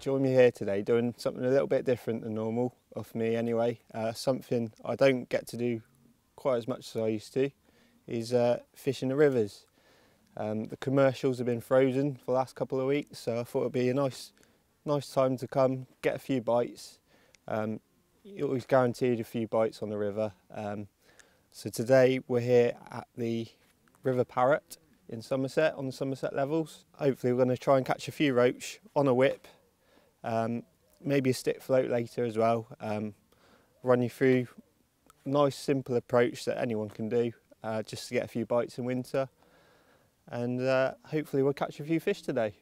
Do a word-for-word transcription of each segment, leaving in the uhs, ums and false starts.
join me here today doing something a little bit different than normal, of me anyway. Uh, something I don't get to do quite as much as I used to, is uh, fishing the rivers. Um, the commercials have been frozen for the last couple of weeks, so I thought it'd be a nice, nice time to come, get a few bites. Um, you're always guaranteed a few bites on the river. Um, so today we're here at the River Parrett in Somerset, on the Somerset levels. Hopefully we're going to try and catch a few roach on a whip, um, maybe a stick float later as well. Um, run you through a nice simple approach that anyone can do uh, just to get a few bites in winter, and uh, hopefully we'll catch a few fish today.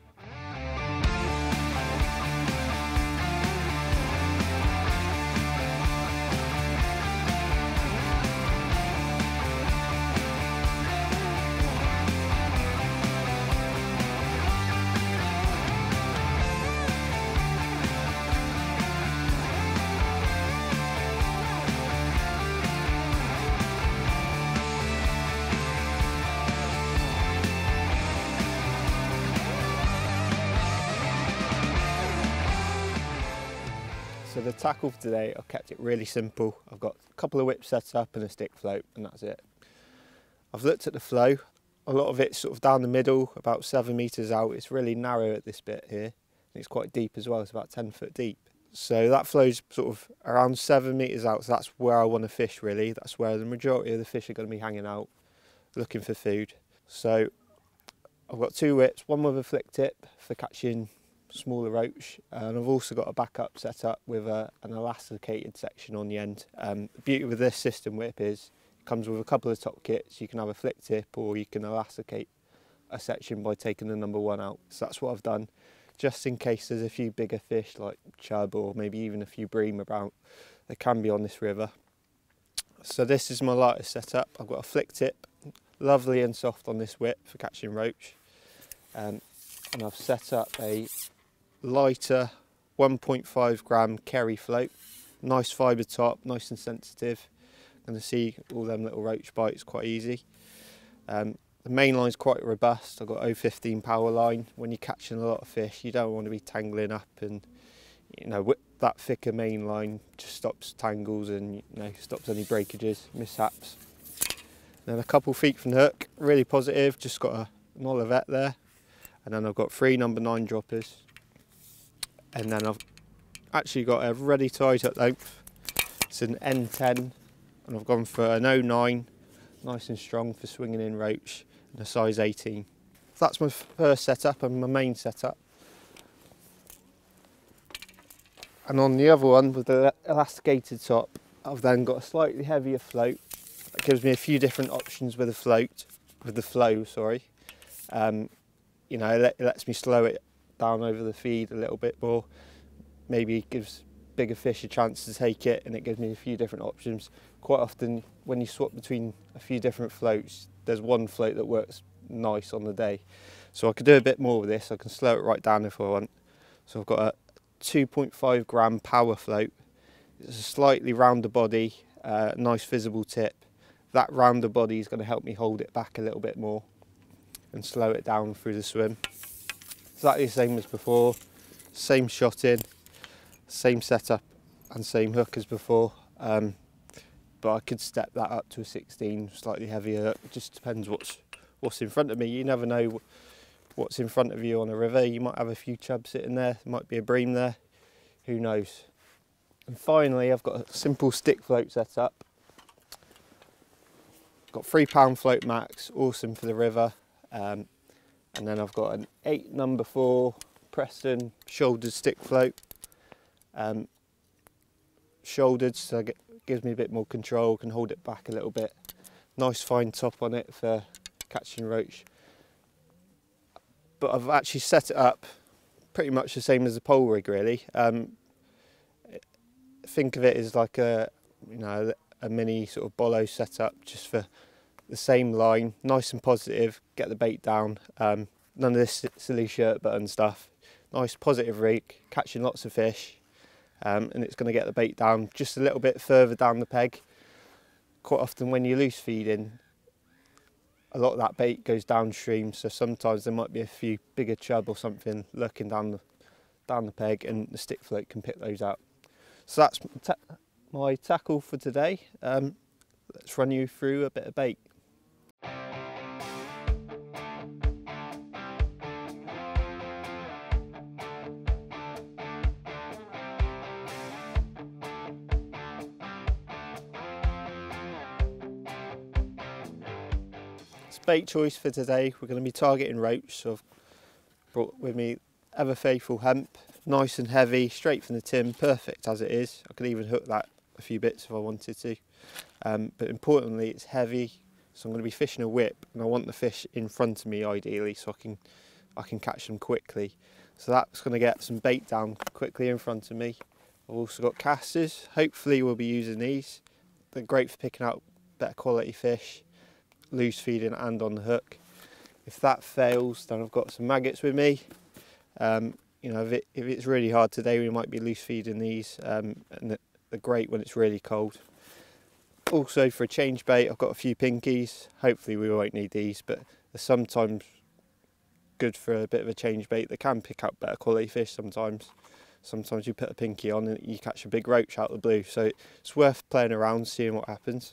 So the tackle for today, I've kept it really simple. I've got a couple of whips set up and a stick float, and that's it. I've looked at the flow. A lot of it's sort of down the middle, about seven metres out. It's really narrow at this bit here, and it's quite deep as well. It's about ten foot deep. So that flow's sort of around seven metres out, so that's where I want to fish really. That's where the majority of the fish are going to be hanging out, looking for food. So I've got two whips, one with a flick tip for catching smaller roach, and I've also got a backup set up with a, an elasticated section on the end. Um, the beauty with this system whip is it comes with a couple of top kits. You can have a flick tip or you can elasticate a section by taking the number one out. So that's what I've done, just in case there's a few bigger fish like chub or maybe even a few bream about that can be on this river. So this is my lightest setup. I've got a flick tip, lovely and soft on this whip for catching roach, um, and I've set up a lighter one point five gram Kerry float, nice fibre top, nice and sensitive. Going to see all them little roach bites quite easy. Um, the main line's quite robust. I've got oh fifteen power line. When you're catching a lot of fish, you don't want to be tangling up, and you know that thicker main line just stops tangles and you know stops any breakages, mishaps. Then a couple feet from the hook, really positive. Just got a, an Olivet there, and then I've got three number nine droppers. And then I've actually got a ready tied hook length. It's an N ten, and I've gone for an oh nine, nice and strong for swinging in roach, and a size eighteen. So that's my first setup and my main setup. And on the other one with the elasticated top, I've then got a slightly heavier float. That gives me a few different options with the float, with the flow, sorry. Um, you know, it lets me slow it down over the feed a little bit more, maybe gives bigger fish a chance to take it, and it gives me a few different options. Quite often when you swap between a few different floats, there's one float that works nice on the day, so I could do a bit more with this. I can slow it right down if I want. So I've got a two point five gram power float. It's a slightly rounder body, uh, nice visible tip. That rounder body is going to help me hold it back a little bit more and slow it down through the swim. Exactly the same as before, same shot in, same setup and same hook as before, um, but I could step that up to a sixteen, slightly heavier hook. It just depends what's what's in front of me. You never know what's in front of you on a river. You might have a few chubs sitting there, there might be a bream there, who knows. And finally I've got a simple stick float set up. Got three pound float max, awesome for the river. Um, And then I've got an eight number four Preston shouldered stick float. Um, shouldered, so it gives me a bit more control, can hold it back a little bit. Nice fine top on it for catching roach. But I've actually set it up pretty much the same as a pole rig really. Um, think of it as like a, you know, a mini sort of bolo setup, just for the same line, nice and positive, get the bait down, um, none of this silly shirt button stuff. Nice positive rig, catching lots of fish, um, and it's going to get the bait down just a little bit further down the peg. Quite often when you're loose feeding, a lot of that bait goes downstream, so sometimes there might be a few bigger chub or something lurking down the, down the peg, and the stick float can pick those out. So that's ta my tackle for today. Um, let's run you through a bit of bait. Bait choice for today, we're going to be targeting roach, so I've brought with me ever faithful hemp, nice and heavy, straight from the tin, perfect as it is. I could even hook that a few bits if I wanted to, um, but importantly it's heavy, so I'm going to be fishing a whip, and I want the fish in front of me ideally, so I can I can catch them quickly. So that's going to get some bait down quickly in front of me. I've also got casters, hopefully we'll be using these. They're great for picking out better quality fish, loose feeding and on the hook. If that fails, then I've got some maggots with me. Um, you know, if, it, if it's really hard today, we might be loose feeding these, um, and they're great when it's really cold. Also for a change bait, I've got a few pinkies. Hopefully we won't need these, but they're sometimes good for a bit of a change bait. They can pick up better quality fish sometimes. Sometimes you put a pinky on and you catch a big roach out of the blue, so it's worth playing around, seeing what happens.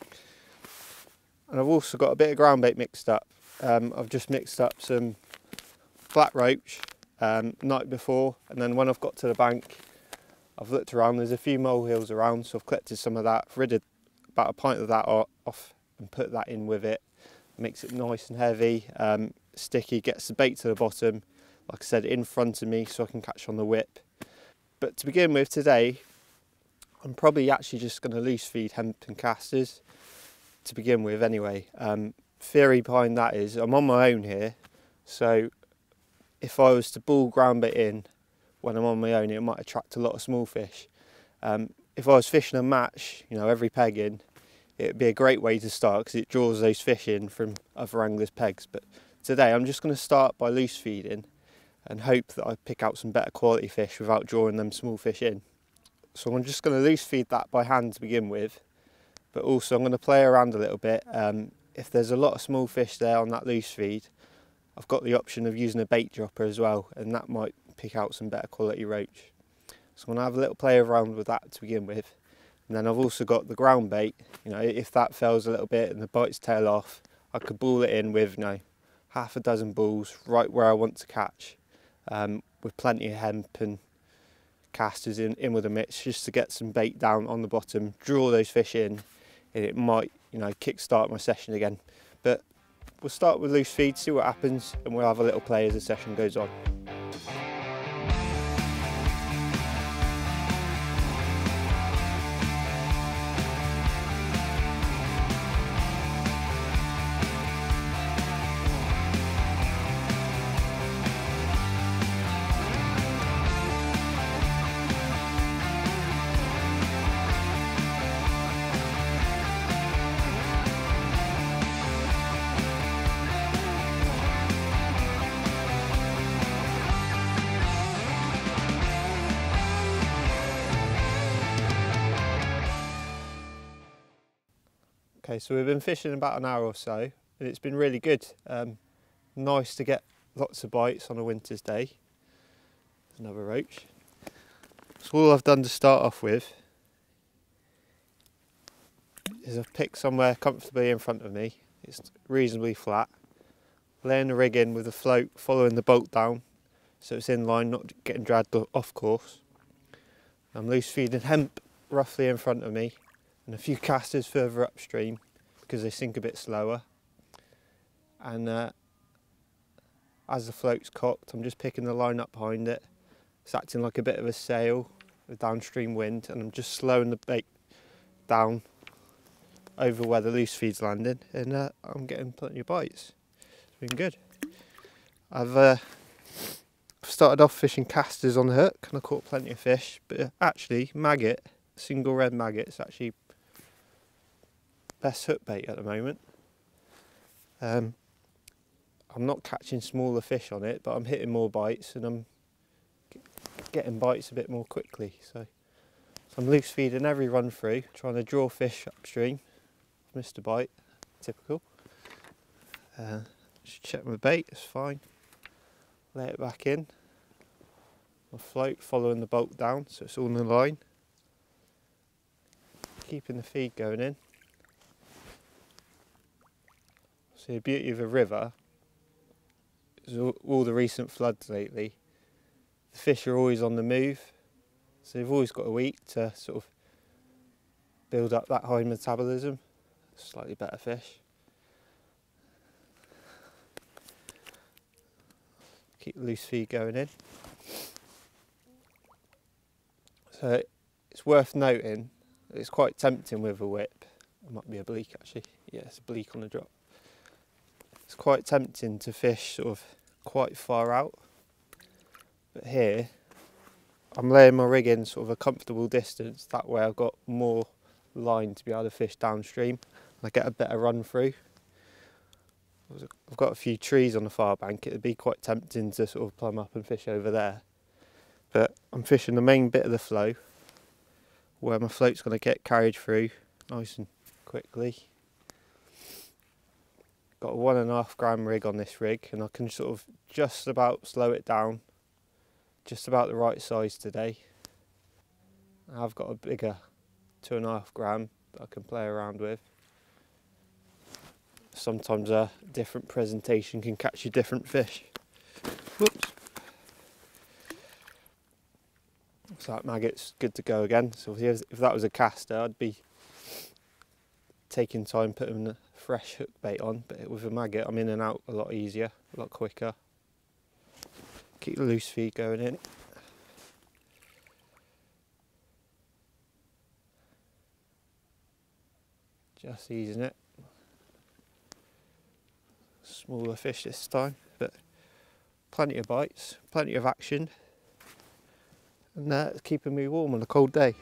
And I've also got a bit of ground bait mixed up. Um, I've just mixed up some flat roach um, night before, and then when I've got to the bank, I've looked around, there's a few molehills around, so I've collected some of that, rid about a pint of that off and put that in with it. Makes it nice and heavy, um, sticky, gets the bait to the bottom, like I said, in front of me so I can catch on the whip. But to begin with today, I'm probably actually just going to loose feed hemp and casters to begin with anyway. Um, theory behind that is I'm on my own here, so if I was to ball ground bait in when I'm on my own, it might attract a lot of small fish. Um, if I was fishing a match, you know, every peg in, it'd be a great way to start because it draws those fish in from other anglers' pegs. But today I'm just going to start by loose feeding and hope that I pick out some better quality fish without drawing them small fish in. So I'm just going to loose feed that by hand to begin with. But also I'm going to play around a little bit. Um, if there's a lot of small fish there on that loose feed, I've got the option of using a bait dropper as well, and that might pick out some better quality roach. So I'm going to have a little play around with that to begin with. And then I've also got the ground bait. You know, if that fails a little bit and the bites tail off, I could ball it in with, you know, half a dozen balls right where I want to catch, um, with plenty of hemp and casters in, in with a mix, just to get some bait down on the bottom, draw those fish in, and it might, you know, kick-start my session again. But we'll start with loose feed, see what happens, and we'll have a little play as the session goes on. Okay, so we've been fishing about an hour or so, and it's been really good. Um, nice to get lots of bites on a winter's day. Another roach. So all I've done to start off with is I've picked somewhere comfortably in front of me. It's reasonably flat. Laying the rig in with the float following the bolt down, so it's in line, not getting dragged off course. I'm loose feeding hemp roughly in front of me, and a few casters further upstream because they sink a bit slower. And uh, as the float's cocked, I'm just picking the line up behind it. It's acting like a bit of a sail with downstream wind, and I'm just slowing the bait down over where the loose feed's landing, and uh, I'm getting plenty of bites. It's been good. I've uh, started off fishing casters on the hook, and I caught plenty of fish, but uh, actually maggot, single red maggot, is actually best hook bait at the moment. Um, I'm not catching smaller fish on it, but I'm hitting more bites, and I'm getting bites a bit more quickly. So, so I'm loose feeding every run through, trying to draw fish upstream. Missed a bite, typical. Uh, just check my bait, it's fine. Lay it back in. my float following the bulk down so it's all in the line. Keeping the feed going in. So the beauty of a river is all, all the recent floods lately, the fish are always on the move, so they've always got to eat to sort of build up that high metabolism, slightly better fish. Keep the loose feed going in. So it's worth noting, it's quite tempting with a whip. It might be a bleak actually, yeah, it's a bleak on the drop. It's quite tempting to fish sort of quite far out, but here I'm laying my rig in sort of a comfortable distance, that way I've got more line to be able to fish downstream and I get a better run through. I've got a few trees on the far bank, it would be quite tempting to sort of plumb up and fish over there, but I'm fishing the main bit of the flow where my float's going to get carried through nice and quickly. Got a one and a half gram rig on this rig and I can sort of just about slow it down, just about the right size today. I've got a bigger two and a half gram that I can play around with. Sometimes a different presentation can catch you different fish. Whoops. So that maggot's good to go again. So if that was a caster, I'd be taking time putting a fresh hook bait on, but with a maggot I'm in and out a lot easier, a lot quicker. Keep the loose feed going in. Just easing it. Smaller fish this time, but plenty of bites, plenty of action, and uh, it's keeping me warm on a cold day.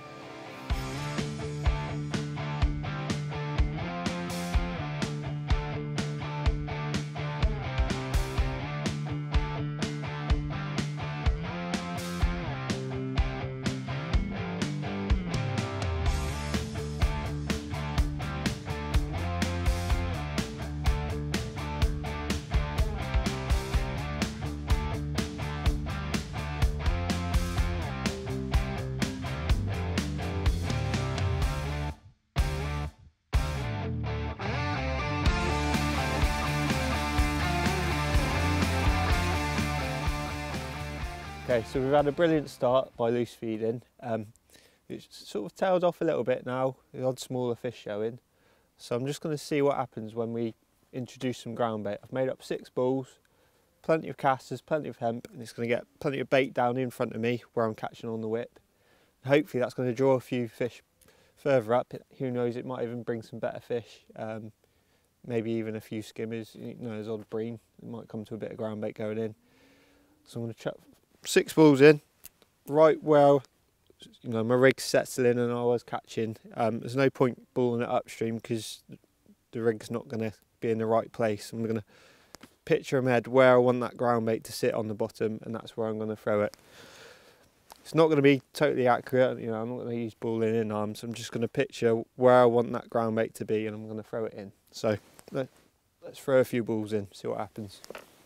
Okay, so we've had a brilliant start by loose feeding. Um, it's sort of tailed off a little bit now, the odd smaller fish showing. So I'm just going to see what happens when we introduce some ground bait. I've made up six balls, plenty of casters, plenty of hemp, and it's going to get plenty of bait down in front of me where I'm catching on the whip. Hopefully that's going to draw a few fish further up. Who knows, it might even bring some better fish. Um, maybe even a few skimmers, you know, there's odd bream. It might come to a bit of ground bait going in. So I'm going to chuck six balls in, right where you know my rig's settling and I was catching. Um, there's no point balling it upstream because the rig's not going to be in the right place. I'm going to picture in my head where I want that ground bait to sit on the bottom, and that's where I'm going to throw it. It's not going to be totally accurate, you know, I'm not going to use ball in in arms. I'm just going to picture where I want that ground bait to be and I'm going to throw it in. So let, let's throw a few balls in, see what happens.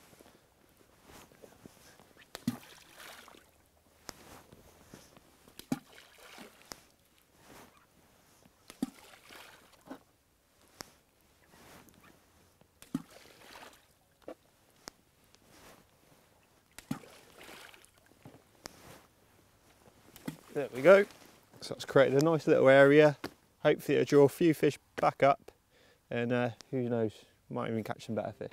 There we go. So that's created a nice little area. Hopefully it'll draw a few fish back up, and uh, who knows, might even catch some better fish.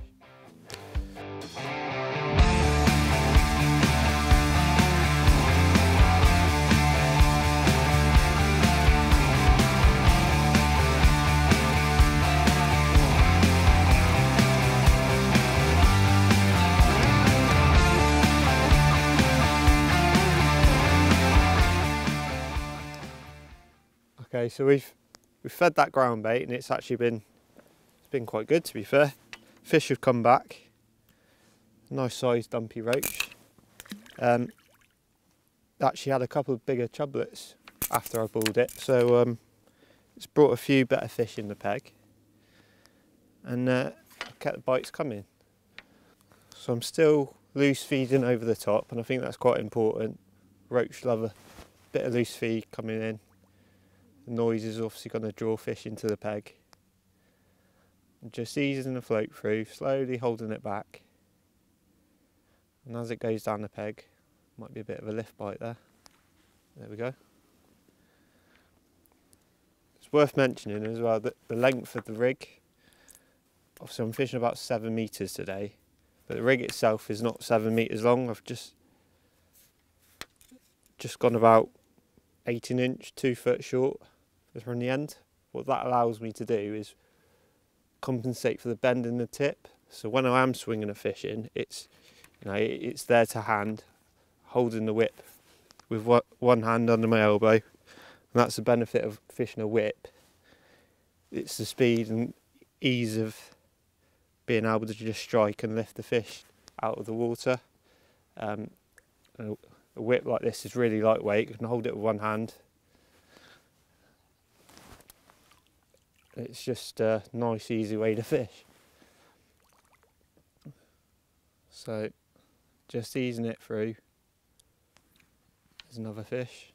Okay, so we've we've fed that ground bait and it's actually been it's been quite good, to be fair. Fish have come back. Nice sized dumpy roach. Um, actually had a couple of bigger chublets after I pulled it, so um, it's brought a few better fish in the peg, and uh, kept the bites coming. So I'm still loose feeding over the top, and I think that's quite important. Roach love a bit of loose feed coming in. The noise is obviously going to draw fish into the peg. And just easing the float through, slowly holding it back. And as it goes down the peg, might be a bit of a lift bite there. There we go. It's worth mentioning as well that the length of the rig, obviously I'm fishing about seven metres today, but the rig itself is not seven metres long. I've just just gone about eighteen inch, two foot short from the end. What that allows me to do is compensate for the bend in the tip. So when I am swinging a fish in, it's you know it's there to hand, holding the whip with one hand under my elbow, and that's the benefit of fishing a whip. It's the speed and ease of being able to just strike and lift the fish out of the water. Um, a whip like this is really lightweight. You can hold it with one hand. It's just a nice, easy way to fish. So, just easing it through. There's another fish.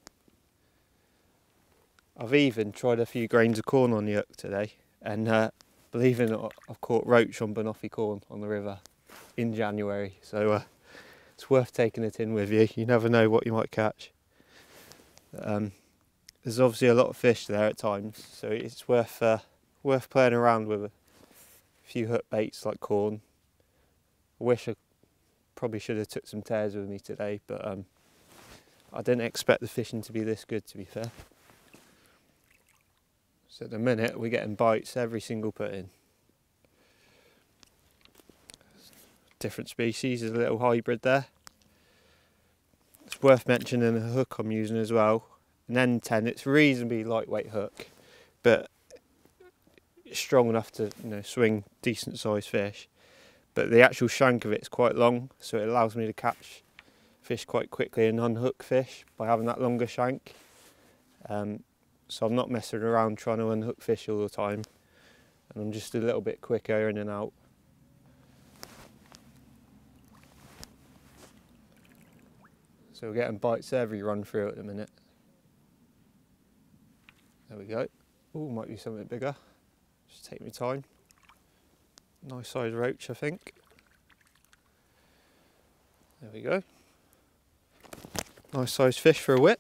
I've even tried a few grains of corn on the hook today, and uh, believe it or not, I've caught roach on banoffee corn on the river in January. So uh, it's worth taking it in with you. You never know what you might catch. Um, there's obviously a lot of fish there at times, so it's worth uh, worth playing around with a few hook baits like corn. I wish I probably should have took some tares with me today, but um, I didn't expect the fishing to be this good, to be fair. So at the minute we're getting bites every single put in. Different species, there's a little hybrid there. It's worth mentioning the hook I'm using as well. An N ten, it's a reasonably lightweight hook, but it's strong enough to you know swing decent sized fish. But the actual shank of it's quite long, so it allows me to catch fish quite quickly and unhook fish by having that longer shank. Um, so I'm not messing around trying to unhook fish all the time, and I'm just a little bit quicker in and out. So we're getting bites every run through at the minute. There we go. Oh, might be something bigger. Just take my time. Nice size roach, I think. There we go. Nice size fish for a whip.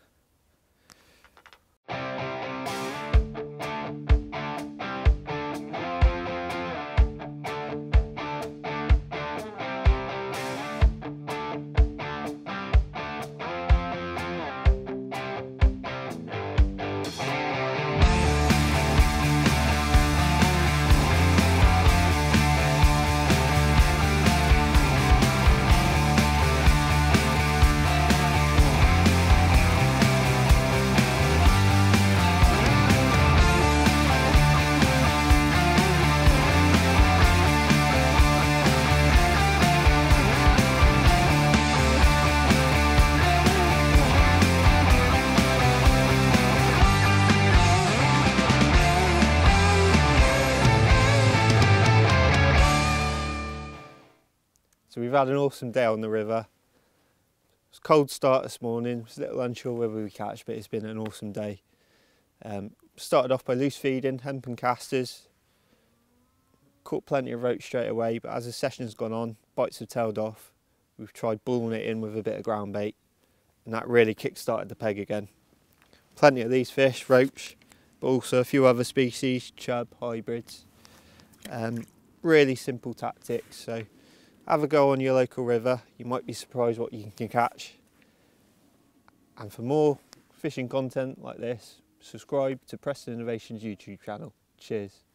So we've had an awesome day on the river. It was a cold start this morning. I was a little unsure whether we catch, but it's been an awesome day. Um, started off by loose feeding, hempen casters. Caught plenty of roach straight away, but as the session's gone on, bites have tailed off. We've tried bulling it in with a bit of ground bait, and that really kick-started the peg again. Plenty of these fish, roach, but also a few other species, chub, hybrids. Um, really simple tactics, so have a go on your local river. You might be surprised what you can catch. And for more fishing content like this, subscribe to Preston Innovations YouTube channel. Cheers.